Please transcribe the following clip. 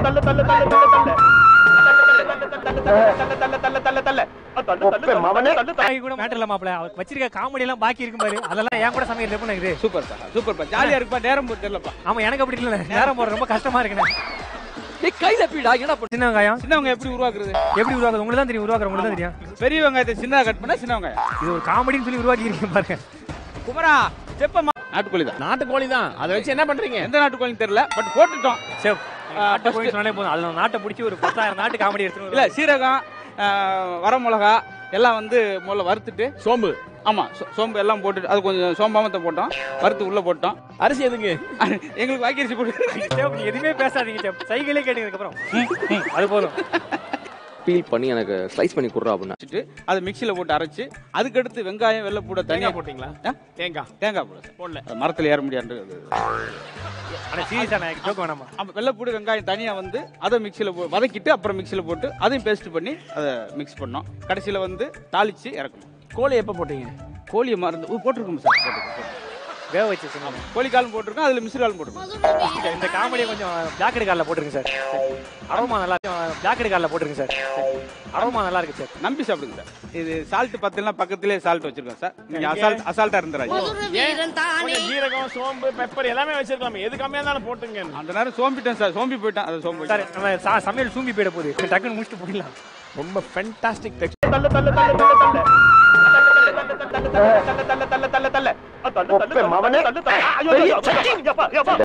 வச்சிருக்க காமெடி எல்லாம் பாக்கி இருக்கும் பாரு, அதெல்லாம் என் கூட சமையல் இருக்குது. சூப்பர் சூப்பர், ஜாலியா இருப்பா, நேரம் தெரியலப்பா. ஆமா, எனக்கு அப்படி இல்ல, நேரம் போற ரொம்ப கஷ்டமா இருக்குண்ணே. கையில பீடா என்ன சின்ன வெங்காயம் சின்ன வெங்காயம் எப்படி உருவாக்குறது உங்களுக்கு தான் தெரியும், உங்களுக்கு தான் தெரியும். பெரிய வெங்காயத்தை சின்னதா கட் பண்ணா சின்ன வெங்காயம். இது ஒரு காமெடின்னு சொல்லி உருவாக்கி இருக்கீங்க பாருங்க. குமரா செப்பமா நாட்டுக்கோழி தான். நாட்டுக்கோழி தான். அதை வச்சு என்ன பண்றீங்க? எந்த நாட்டுக்கோழி தெரியல, பட் போட்டுட்டோம். செப் நாட்டுக்கோழி சொன்னாலே போதும், அதுல நாட்டை பிடிச்சி ஒரு 10,000 நாட்டு காமெடி எடுத்துரும். இல்ல, சீரகம், வரமிளகா எல்லாம் வந்து முதல்ல வறுத்துட்டு, சோம்பு, ஆமா சோம்பு எல்லாம் போட்டுட்டு, அது கொஞ்சம் சோம்பாமத்தை போட்டோம், வறுத்து உள்ள போட்டோம். அரிசி எதுக்கு? எங்களுக்கு வாக்கரிசி போட்டு. எதுவுமே பேசாதீங்க, சைக்கிளே கேட்டதுக்கு அப்புறம் அது போதும். பீல் பண்ணி எனக்கு ஸ்லைஸ் பண்ணி குடுறா அப்படின்னா அதை மிக்சியில போட்டு அரைச்சு, அதுக்கடுத்து வெங்காயம் வெள்ளைப்பூட தனியா போட்டீங்களா? தேங்காய் போடல, மரத்துல ஏற முடியாது. வெள்ளைப்பூடு வெங்காயம் தனியா வந்து அதை மிக்சியில வதக்கிட்டு அப்புறம் மிக்சியில போட்டு அதையும் பேஸ்ட் பண்ணி அதை மிக்ஸ் பண்ணோம். கடைசியில வந்து தாளிச்சு இறக்கணும். கோழி எப்ப போட்டீங்க? கோழியை மருந்து போட்டிருக்கோம் சார், வேக வச்சு கோழி காலம் போட்டிருக்கோம், அதுல மிஸ்ரு காலம் போட்டிருக்கோம். இந்த காமெடியை கொஞ்சம் ஜாக்கெட் காலில் போட்டுருங்க சார், அரோமா நல்லா ஜாக்கெட் காலில் போட்டுருங்க சார், அரோமா நல்லா இருக்கு சார், நம்பி சாப்பிடுங்க சார். இது சால்ட் பத்தலாம், பக்கத்திலே சால்ட் வச்சிருக்கோம் சார். நீங்க அசால்ட்டா இருந்துறாங்க. ஜீரகம், சோம்பு, பெப்பர் எல்லாமே வச்சிருக்கலாம், எது கம்மியா இருந்தாலும் போட்டுங்க. அந்த நேரம் சோம்பிட்டேன் சார், சோம்பி போயிட்டேன். அது சோம்பி சார், நம்ம சமையல் சூம்பி போயிட போகுது, டக்குன்னு முடிச்சுட்டு போயிடலாம். ரொம்ப ஃபேண்டாஸ்டிக் டெக்ஸ்ட். மவனே